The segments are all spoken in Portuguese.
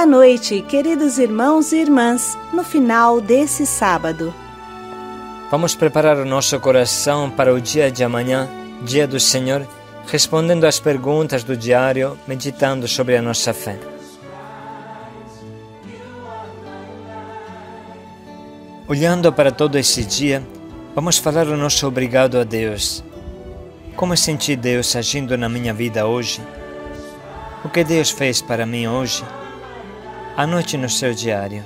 Boa noite, queridos irmãos e irmãs, no final desse sábado. Vamos preparar o nosso coração para o dia de amanhã, dia do Senhor, respondendo às perguntas do diário, meditando sobre a nossa fé. Olhando para todo esse dia, vamos falar o nosso obrigado a Deus. Como senti Deus agindo na minha vida hoje? O que Deus fez para mim hoje? Anote no seu diário.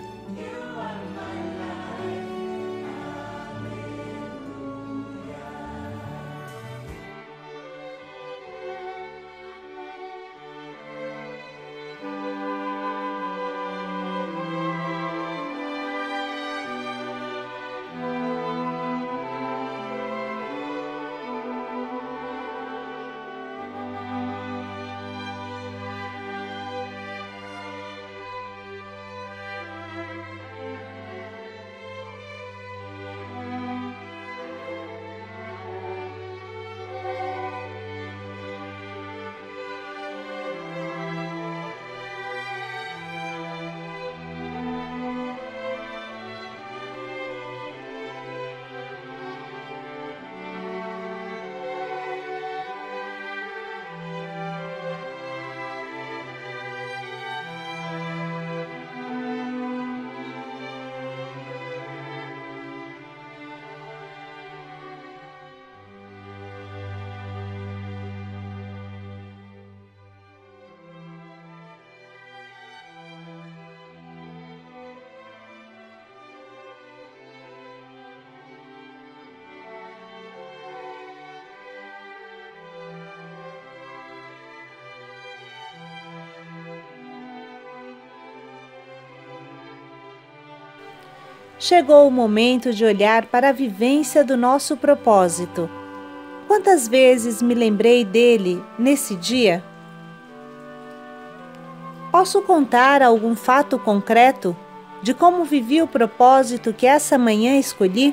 Chegou o momento de olhar para a vivência do nosso propósito. Quantas vezes me lembrei dele nesse dia? Posso contar algum fato concreto de como vivi o propósito que essa manhã escolhi?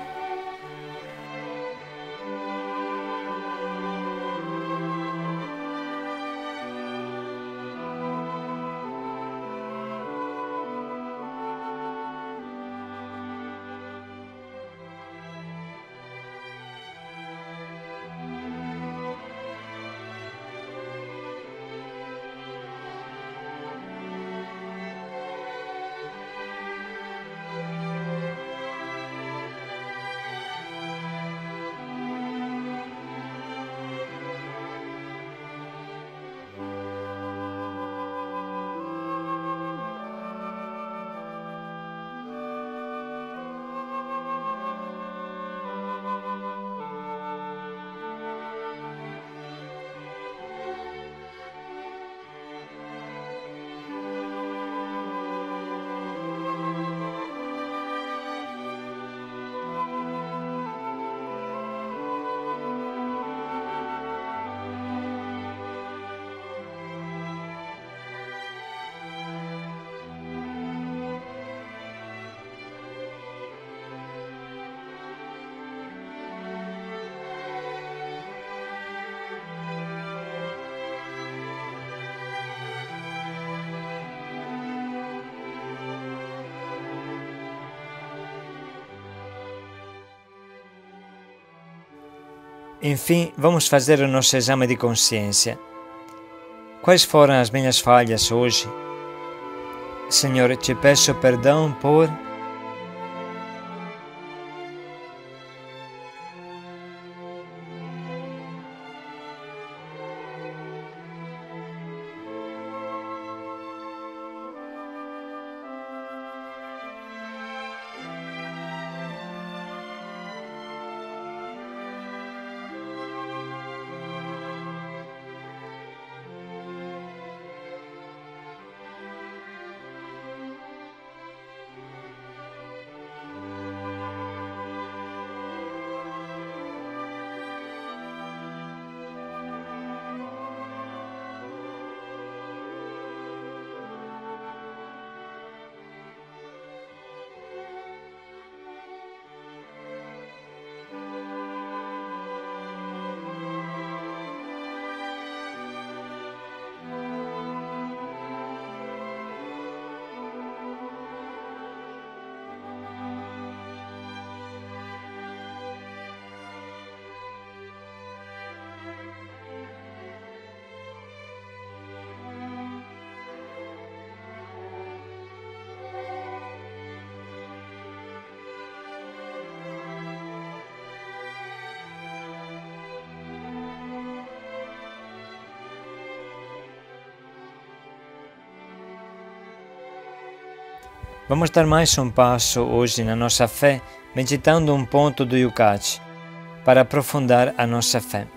Enfim, vamos fazer o nosso exame de consciência. Quais foram as minhas falhas hoje? Senhor, te peço perdão por... Vamos dar mais um passo hoje na nossa fé, meditando um ponto do Yucat, para aprofundar a nossa fé.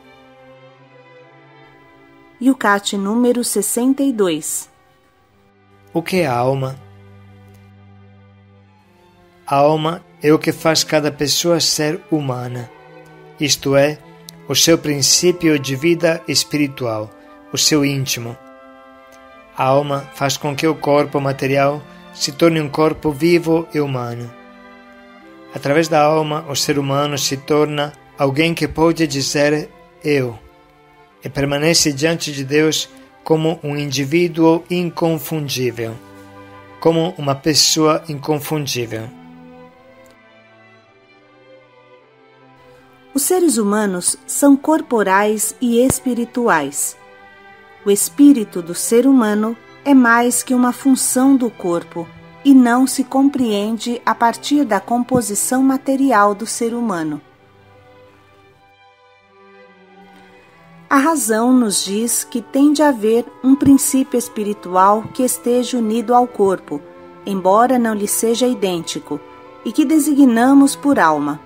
Yucat número 62. O que é a alma? A alma é o que faz cada pessoa ser humana, isto é, o seu princípio de vida espiritual, o seu íntimo. A alma faz com que o corpo material se torne um corpo vivo e humano. Através da alma, o ser humano se torna alguém que pode dizer eu, e permanece diante de Deus como um indivíduo inconfundível, como uma pessoa inconfundível. Os seres humanos são corporais e espirituais. O espírito do ser humano é mais que uma função do corpo e não se compreende a partir da composição material do ser humano. A razão nos diz que tem de haver um princípio espiritual que esteja unido ao corpo, embora não lhe seja idêntico, e que designamos por alma.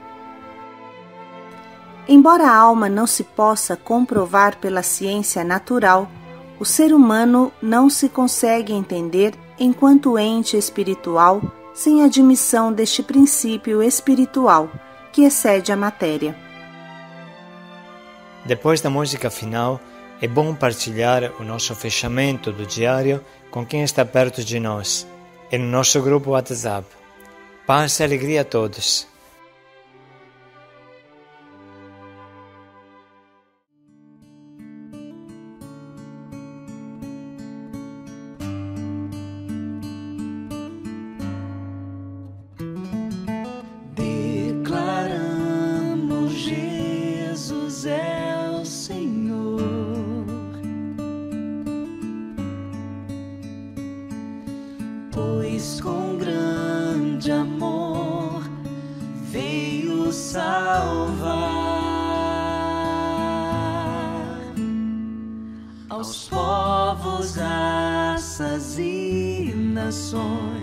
Embora a alma não se possa comprovar pela ciência natural, o ser humano não se consegue entender enquanto ente espiritual sem a admissão deste princípio espiritual, que excede a matéria. Depois da música final, é bom partilhar o nosso fechamento do diário com quem está perto de nós, e no nosso grupo WhatsApp. Paz e alegria a todos! Declaramos Jesus é o Senhor, pois com grande amor veio salvar aos povos, raças e nações.